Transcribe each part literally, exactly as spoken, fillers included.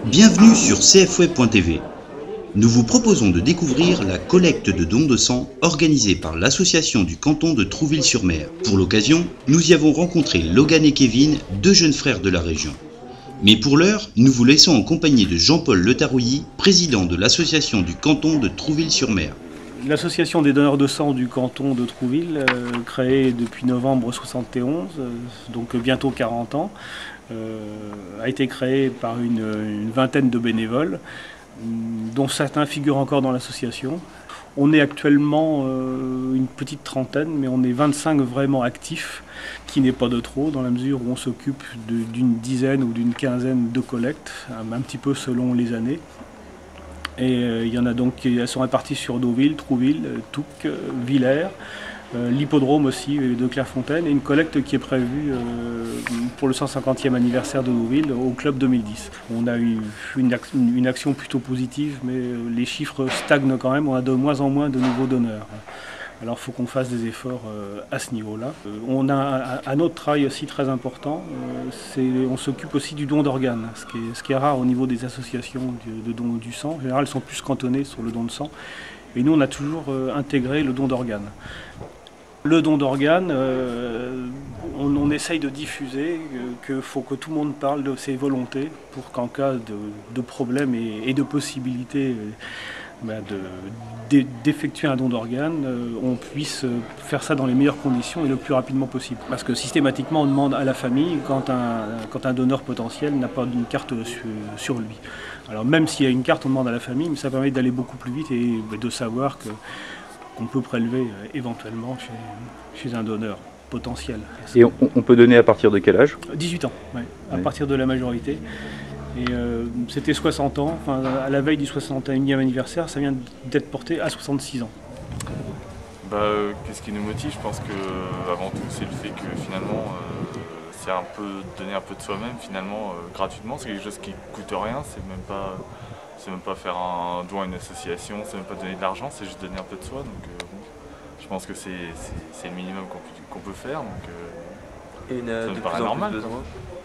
Bienvenue sur c f web point t v. Nous vous proposons de découvrir la collecte de dons de sang organisée par l'association du canton de Trouville-sur-Mer. Pour l'occasion, nous y avons rencontré Logan et Kevin, deux jeunes frères de la région. Mais pour l'heure, nous vous laissons en compagnie de Jean-Paul Letarouilly, président de l'association du canton de Trouville-sur-Mer. L'association des donneurs de sang du canton de Trouville, euh, créée depuis novembre soixante et onze, euh, donc bientôt quarante ans, euh, a été créée par une, une vingtaine de bénévoles, dont certains figurent encore dans l'association. On est actuellement euh, une petite trentaine, mais on est vingt-cinq vraiment actifs, qui n'est pas de trop, dans la mesure où on s'occupe d'une dizaine ou d'une quinzaine de collectes, un, un petit peu selon les années. Et euh, il y en a donc, elles sont réparties sur Deauville, Trouville, Touques, euh, Villers, euh, l'hippodrome aussi de Clairefontaine, et une collecte qui est prévue euh, pour le cent cinquantième anniversaire de Deauville au club deux mille dix. On a eu une, une action plutôt positive, mais les chiffres stagnent quand même, on a de moins en moins de nouveaux donneurs. Alors il faut qu'on fasse des efforts euh, à ce niveau-là. Euh, on a un, un autre travail aussi très important, euh, c'est on s'occupe aussi du don d'organes, ce qui est, ce qui est rare au niveau des associations de, de don du sang. En général, elles sont plus cantonnées sur le don de sang. Et nous, on a toujours euh, intégré le don d'organes. Le don d'organes, euh, on, on essaye de diffuser euh, qu'il faut que tout le monde parle de ses volontés pour qu'en cas de, de problème et, et de possibilité euh, d'effectuer un don d'organes, euh, on puisse faire ça dans les meilleures conditions et le plus rapidement possible. Parce que systématiquement, on demande à la famille quand un, quand un donneur potentiel n'a pas d'une carte sur, sur lui. Alors même s'il y a une carte, on demande à la famille, mais ça permet d'aller beaucoup plus vite et de savoir que, qu'on peut prélever éventuellement chez, chez un donneur potentiel. Et on, on peut donner à partir de quel âge? dix-huit ans, ouais, à ouais. partir de la majorité. Et euh, c'était soixante ans, enfin, à la veille du soixante et unième anniversaire, ça vient d'être porté à soixante-six ans. Bah, euh, qu'est-ce qui nous motive? Je pense que euh, avant tout, c'est le fait que finalement, euh, c'est un peu donner un peu de soi-même finalement euh, gratuitement. C'est quelque chose qui coûte rien. C'est même pas, c'est même pas faire un don à une association. C'est même pas donner de l'argent. C'est juste donner un peu de soi. Donc, euh, bon, je pense que c'est le minimum qu'on peut, qu'on peut faire. Donc, euh, Et une, ça me de paraît plus en normal. Plus besoin.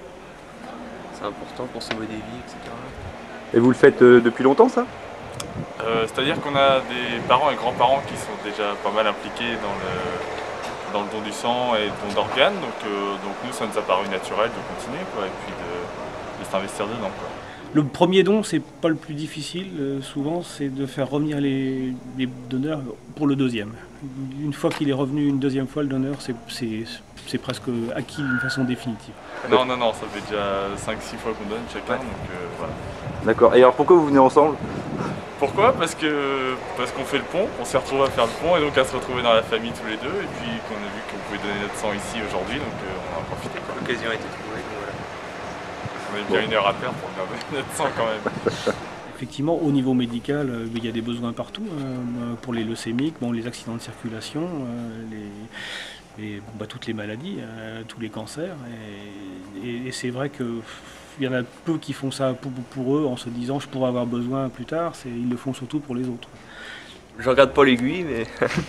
C'est important pour sauver des vies, et cetera. Et vous le faites euh, depuis longtemps, ça? euh, C'est-à-dire qu'on a des parents et grands-parents qui sont déjà pas mal impliqués dans le, dans le don du sang et le don d'organes. Donc, euh, donc nous, ça nous a paru naturel de continuer quoi, et puis de, de s'investir dedans. Quoi. Le premier don, c'est pas le plus difficile, euh, souvent, c'est de faire revenir les, les donneurs pour le deuxième. Une fois qu'il est revenu une deuxième fois, le donneur, c'est presque acquis d'une façon définitive. Non, non, non, ça fait déjà cinq six fois qu'on donne chacun, ouais. donc euh, voilà. D'accord, et alors pourquoi vous venez ensemble? Pourquoi? Parce que parce qu'on fait le pont, on s'est retrouvés à faire le pont et donc à se retrouver dans la famille tous les deux, et puis qu'on a vu qu'on pouvait donner notre sang ici aujourd'hui, donc euh, on en a profité. L'occasion a été trouvée, donc voilà. On a bien bon. une heure à faire pour garder notre sang quand même. Effectivement, au niveau médical, euh, il y a des besoins partout, euh, pour les leucémiques, bon, les accidents de circulation, euh, les, les, bon, bah, toutes les maladies, euh, tous les cancers. Et, et, et c'est vrai qu'il y en a peu qui font ça pour, pour eux en se disant je pourrais avoir besoin plus tard, ils le font surtout pour les autres. Je regarde pas l'aiguille, mais...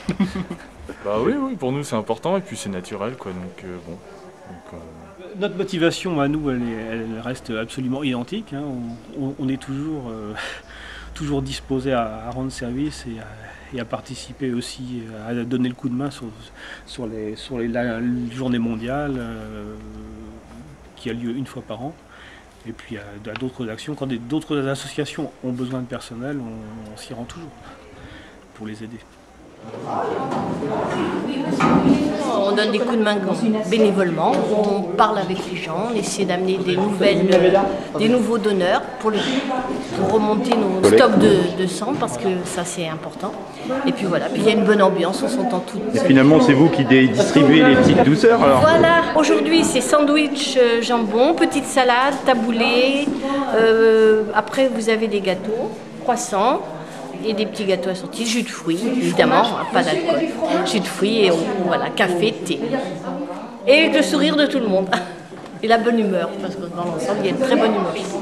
bah oui, oui, pour nous c'est important et puis c'est naturel, quoi, donc euh, bon. Donc, euh... Notre motivation à nous, elle, est, elle reste absolument identique. Hein. On, on, on est toujours, euh, toujours disposé à, à rendre service et à, et à participer aussi, à donner le coup de main sur, sur, les, sur les, la journée mondiale euh, qui a lieu une fois par an. Et puis à, à d'autres actions. Quand d'autres associations ont besoin de personnel, on, on s'y rend toujours pour les aider. On donne des coups de main bénévolement, on parle avec les gens, on essaie d'amener des nouvelles, des nouveaux donneurs pour, le, pour remonter nos stocks de, de sang parce que ça c'est important. Et puis voilà, puis il y a une bonne ambiance, on s'entend toutes. Et finalement c'est vous qui distribuez les petites douceurs alors? Voilà, aujourd'hui c'est sandwich euh, jambon, petite salade, taboulé, euh, après vous avez des gâteaux, croissants. Et des petits gâteaux assortis, jus de fruits, évidemment, pas d'alcool. Jus de fruits et voilà, café, thé. Et avec le sourire de tout le monde. Et la bonne humeur, parce que dans l'ensemble, il y a une très bonne humeur ici.